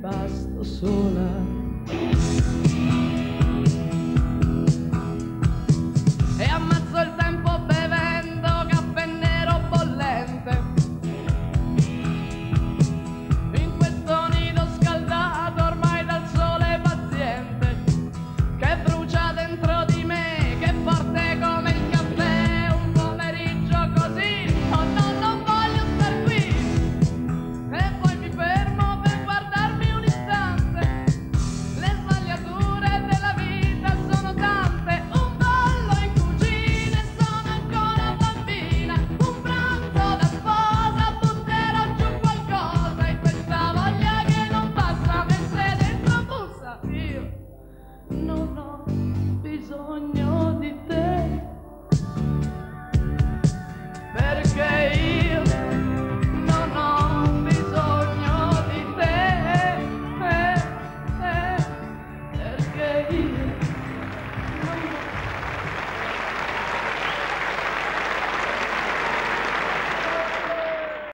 rimasto sola. E ammazzo il tempo bevendo caffè nero bollente in questo nido scaldato ormai dal sole paziente che brucia dentro di me, che è forte come il caffè. Un pomeriggio così, oh no, non voglio star qui. E poi mi fermo per guardarmi un istante. Le sbagliature della vita sono tante. Un ballo in cucina e sono ancora bambina. Un pranzo da sposa, butterò giù qualcosa. E questa voglia che non passa mentre dentro bussa. Io non ho bisogno di te.